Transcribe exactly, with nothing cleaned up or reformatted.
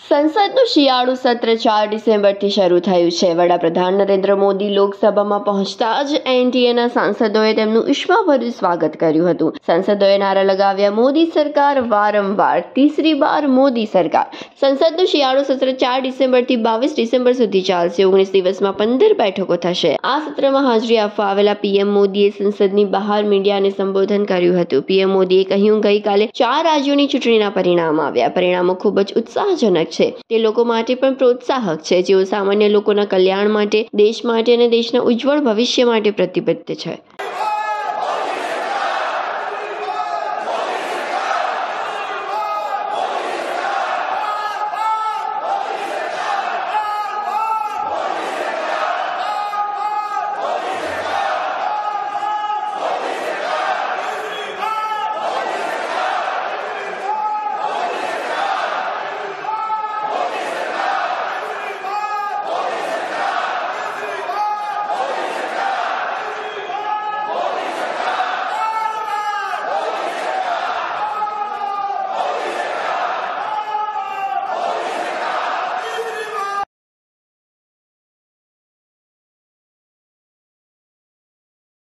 સંસદનું શિયાળુ સત્ર ચાર ડિસેમ્બરથી શરૂ થયું છે. વડાપ્રધાન નરેન્દ્ર મોદી લોકસભામાં પહોંચતા જ એનડીએના સાંસદોએ તેમનું ઉષ્માભર્યું સ્વાગત કર્યું હતું. સાંસદોએ નારા લગાવ્યા, મોદી સરકાર વારંવાર, તીસરી બાર મોદી સરકાર. સંસદનું શિયાળુ સત્ર ચાર ડિસેમ્બરથી બાવીસ ડિસેમ્બર સુધી ચાલશે. ઓગણીસ દિવસમાં પંદર બેઠકો થશે. આ સત્રમાં હાજરી આપવા આવેલા પીએમ મોદીએ સંસદની બહાર મીડિયાને સંબોધન કર્યું હતું. પીએમ મોદીએ કહ્યું, ગઈકાલે ચાર રાજ્યોની ચૂંટણીના પરિણામ આવ્યા. પરિણામો ખૂબ જ ઉત્સાહજનક છે. તે લોકો માટે પણ પ્રોત્સાહક છે, જેઓ સામાન્ય લોકોના કલ્યાણ માટે, દેશ માટે અને દેશના ઉજ્જવળ ભવિષ્ય માટે પ્રતિબદ્ધ છે.